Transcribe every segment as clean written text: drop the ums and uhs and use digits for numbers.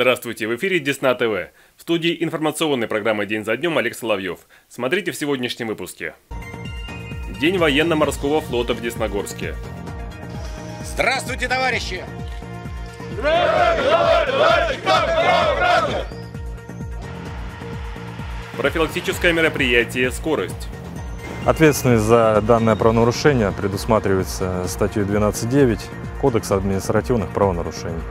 Здравствуйте, в эфире Десна ТВ. В студии информационной программы «День за днем» Олег Соловьев. Смотрите в сегодняшнем выпуске. День военно-морского флота в Десногорске. Здравствуйте, товарищи! Профилактическое мероприятие «Скорость». Ответственность за данное правонарушение предусматривается статьей 12.9 Кодекса административных правонарушений.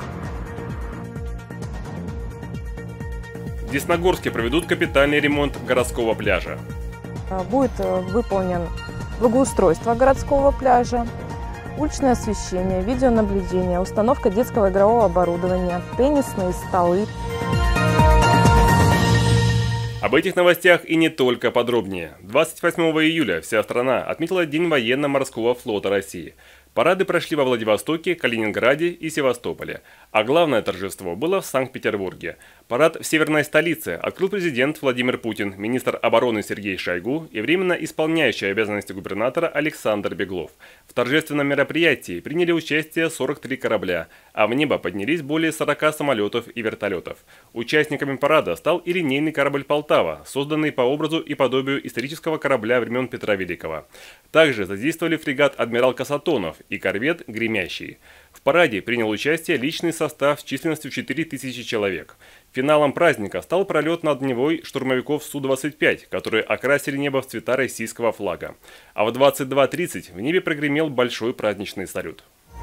В Десногорске проведут капитальный ремонт городского пляжа. Будет выполнен благоустройство городского пляжа, уличное освещение, видеонаблюдение, установка детского игрового оборудования, теннисные столы. Об этих новостях и не только подробнее. 28 июля вся страна отметила День военно-морского флота России. Парады прошли во Владивостоке, Калининграде и Севастополе. А главное торжество было в Санкт-Петербурге. Парад в северной столице открыл президент Владимир Путин, министр обороны Сергей Шойгу и временно исполняющий обязанности губернатора Александр Беглов. В торжественном мероприятии приняли участие 43 корабля, а в небо поднялись более 40 самолетов и вертолетов. Участниками парада стал и линейный корабль «Полтава», созданный по образу и подобию исторического корабля времен Петра Великого. Также задействовали фрегат «Адмирал Касатонов» и корвет «Гремящий». В параде принял участие личный состав с численностью 4000 человек. Финалом праздника стал пролет над Невой штурмовиков Су-25, которые окрасили небо в цвета российского флага. А в 22:30 в небе прогремел большой праздничный салют.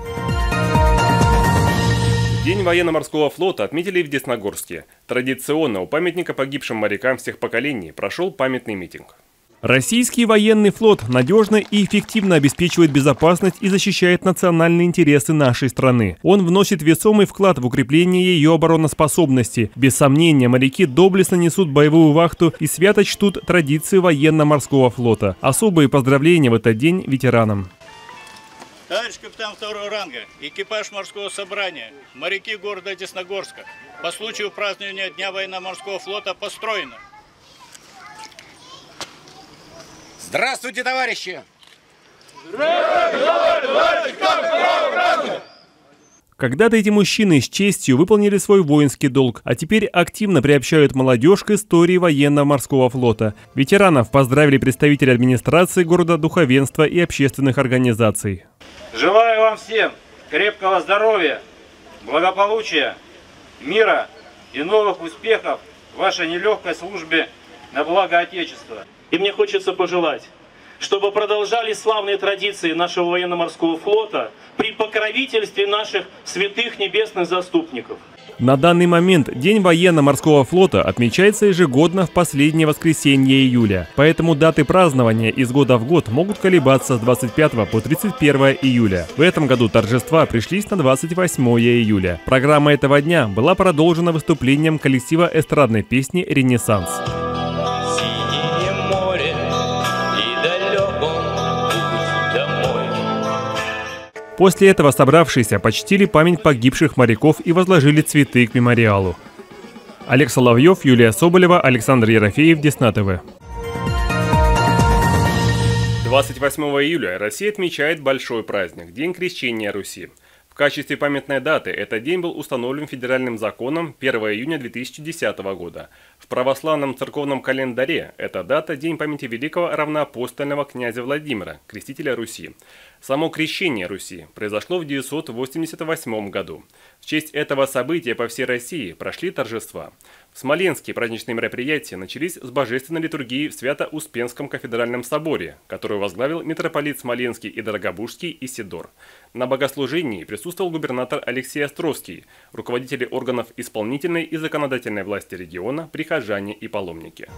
День военно-морского флота отметили и в Десногорске. Традиционно у памятника погибшим морякам всех поколений прошел памятный митинг. Российский военный флот надежно и эффективно обеспечивает безопасность и защищает национальные интересы нашей страны. Он вносит весомый вклад в укрепление ее обороноспособности. Без сомнения, моряки доблестно несут боевую вахту и свято чтут традиции военно-морского флота. Особые поздравления в этот день ветеранам. Товарищ капитан второго ранга, экипаж морского собрания, моряки города Десногорска, по случаю празднования Дня военно-морского флота построено. Здравствуйте, товарищи! Когда-то эти мужчины с честью выполнили свой воинский долг, а теперь активно приобщают молодежь к истории военно-морского флота. Ветеранов поздравили представители администрации города, духовенства и общественных организаций. Желаю вам всем крепкого здоровья, благополучия, мира и новых успехов в вашей нелегкой службе на благо Отечества. И мне хочется пожелать, чтобы продолжались славные традиции нашего военно-морского флота при покровительстве наших святых небесных заступников. На данный момент День военно-морского флота отмечается ежегодно в последнее воскресенье июля. Поэтому даты празднования из года в год могут колебаться с 25 по 31 июля. В этом году торжества пришлись на 28 июля. Программа этого дня была продолжена выступлением коллектива эстрадной песни «Ренессанс». После этого собравшиеся почтили память погибших моряков и возложили цветы к мемориалу. Олег Соловьев, Юлия Соболева, Александр Ерофеев, Десна ТВ. 28 июля Россия отмечает большой праздник – День крещения Руси. В качестве памятной даты этот день был установлен федеральным законом 1 июня 2010 года. В православном церковном календаре эта дата – День памяти великого равноапостольного князя Владимира, крестителя Руси. Само крещение Руси произошло в 988 году. В честь этого события по всей России прошли торжества. В Смоленске праздничные мероприятия начались с божественной литургии в Свято-Успенском кафедральном соборе, которую возглавил митрополит Смоленский и Дорогобужский Исидор. На богослужении присутствовал губернатор Алексей Островский, руководители органов исполнительной и законодательной власти региона, прихожане и паломники.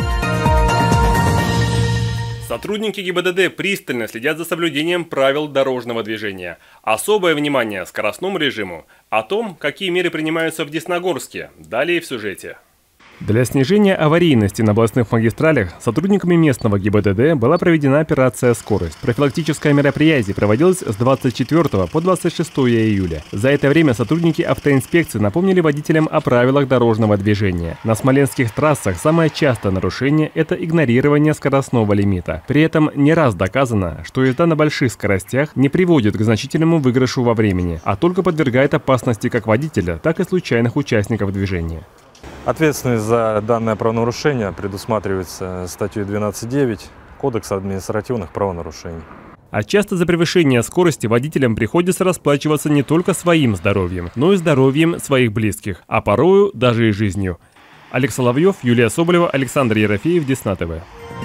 Сотрудники ГИБДД пристально следят за соблюдением правил дорожного движения. Особое внимание скоростному режиму. О том, какие меры принимаются в Десногорске, далее в сюжете. Для снижения аварийности на областных магистралях сотрудниками местного ГИБДД была проведена операция «Скорость». Профилактическое мероприятие проводилось с 24 по 26 июля. За это время сотрудники автоинспекции напомнили водителям о правилах дорожного движения. На смоленских трассах самое частое нарушение – это игнорирование скоростного лимита. При этом не раз доказано, что езда на больших скоростях не приводит к значительному выигрышу во времени, а только подвергает опасности как водителя, так и случайных участников движения. Ответственность за данное правонарушение предусматривается статьей 12.9 Кодекса административных правонарушений. А часто за превышение скорости водителям приходится расплачиваться не только своим здоровьем, но и здоровьем своих близких, а порою даже и жизнью. Олег Соловьев, Юлия Соболева, Александр Ерофеев, Десна ТВ.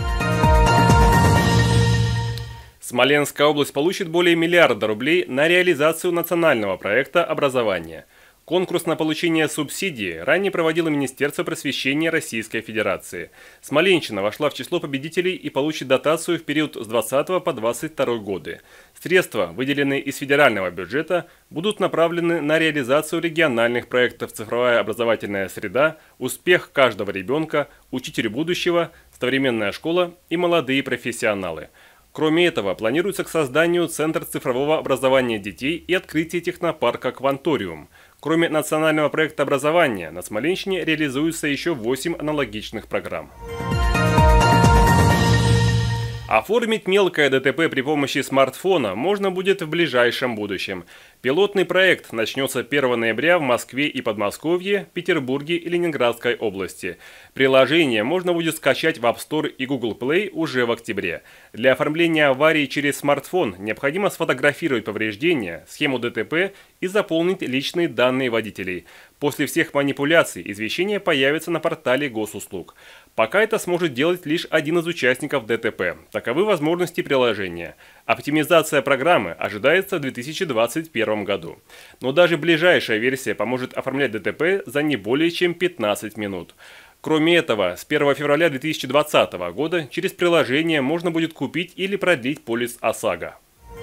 Смоленская область получит более миллиарда рублей на реализацию национального проекта образования. Конкурс на получение субсидии ранее проводило Министерство просвещения Российской Федерации. Смоленщина вошла в число победителей и получит дотацию в период с 20 по 22 годы. Средства, выделенные из федерального бюджета, будут направлены на реализацию региональных проектов «Цифровая образовательная среда», «Успех каждого ребенка», «Учитель будущего», «Современная школа» и «Молодые профессионалы». Кроме этого, планируется к созданию Центр цифрового образования детей и открытие технопарка «Кванториум». Кроме национального проекта образования, на Смоленщине реализуются еще 8 аналогичных программ. Оформить мелкое ДТП при помощи смартфона можно будет в ближайшем будущем. Пилотный проект начнется 1 ноября в Москве и Подмосковье, Петербурге и Ленинградской области. Приложение можно будет скачать в App Store и Google Play уже в октябре. Для оформления аварии через смартфон необходимо сфотографировать повреждения, схему ДТП и заполнить личные данные водителей. После всех манипуляций извещение появится на портале госуслуг. Пока это сможет делать лишь один из участников ДТП. Таковы возможности приложения. Оптимизация программы ожидается в 2021 году. Но даже ближайшая версия поможет оформлять ДТП за не более чем 15 минут. Кроме этого, с 1 февраля 2020 года через приложение можно будет купить или продлить полис ОСАГО.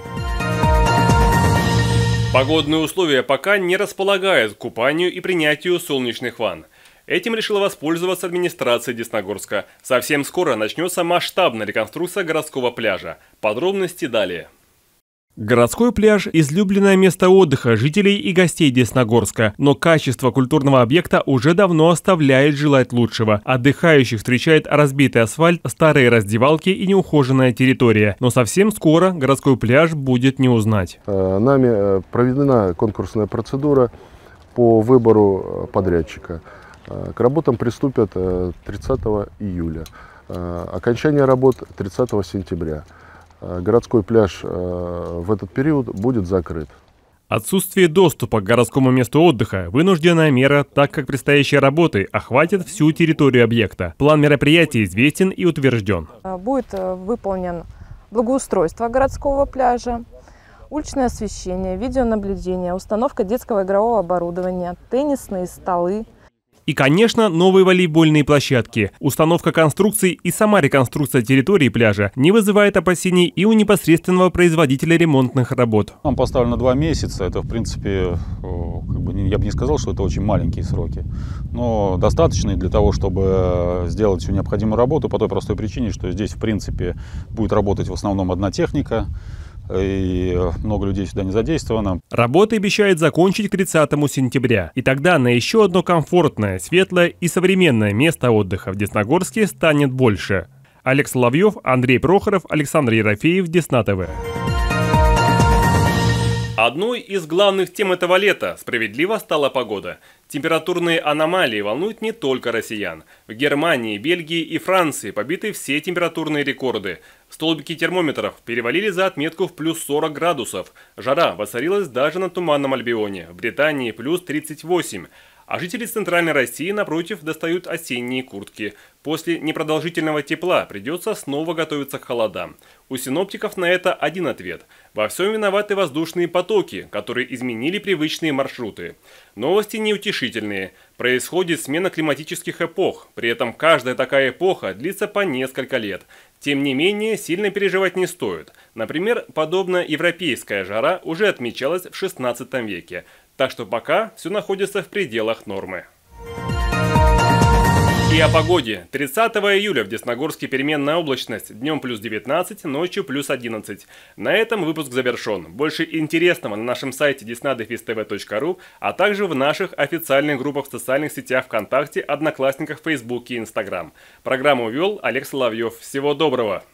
Погодные условия пока не располагают к купанию и принятию солнечных ванн. Этим решила воспользоваться администрация Десногорска. Совсем скоро начнется масштабная реконструкция городского пляжа. Подробности далее. Городской пляж – излюбленное место отдыха жителей и гостей Десногорска, но качество культурного объекта уже давно оставляет желать лучшего. Отдыхающих встречает разбитый асфальт, старые раздевалки и неухоженная территория. Но совсем скоро городской пляж будет не узнать. Нами проведена конкурсная процедура по выбору подрядчика. К работам приступят 30 июля. Окончание работ 30 сентября. Городской пляж в этот период будет закрыт. Отсутствие доступа к городскому месту отдыха – вынужденная мера, так как предстоящие работы охватят всю территорию объекта. План мероприятий известен и утвержден. Будет выполнен благоустройство городского пляжа, уличное освещение, видеонаблюдение, установка детского игрового оборудования, теннисные столы. И, конечно, новые волейбольные площадки. Установка конструкций и сама реконструкция территории пляжа не вызывает опасений и у непосредственного производителя ремонтных работ. Нам поставлено 2 месяца. Это, в принципе, я бы не сказал, что это очень маленькие сроки. Но достаточные для того, чтобы сделать всю необходимую работу по той простой причине, что здесь, в принципе, будет работать в основном одна техника. И много людей сюда не задействовано. Работы обещают закончить к 30 сентября. И тогда на еще одно комфортное, светлое и современное место отдыха в Десногорске станет больше. Олег Соловьев, Андрей Прохоров, Александр Ерофеев, Десна ТВ. Одной из главных тем этого лета справедливо стала погода. Температурные аномалии волнуют не только россиян. В Германии, Бельгии и Франции побиты все температурные рекорды. Столбики термометров перевалили за отметку в плюс 40 градусов. Жара воцарилась даже на Туманном Альбионе. В Британии плюс 38. А жители Центральной России, напротив, достают осенние куртки. После непродолжительного тепла придется снова готовиться к холодам. У синоптиков на это один ответ. Во всем виноваты воздушные потоки, которые изменили привычные маршруты. Новости неутешительные. Происходит смена климатических эпох. При этом каждая такая эпоха длится по несколько лет. Тем не менее, сильно переживать не стоит. Например, подобная европейская жара уже отмечалась в 16 веке. Так что пока все находится в пределах нормы. И о погоде. 30 июля в Десногорске переменная облачность. Днем плюс 19, ночью плюс 11. На этом выпуск завершен. Больше интересного на нашем сайте desnadefistv.ru, а также в наших официальных группах в социальных сетях ВКонтакте, Одноклассниках, Фейсбуке и Инстаграм. Программу вел Олег Соловьев. Всего доброго!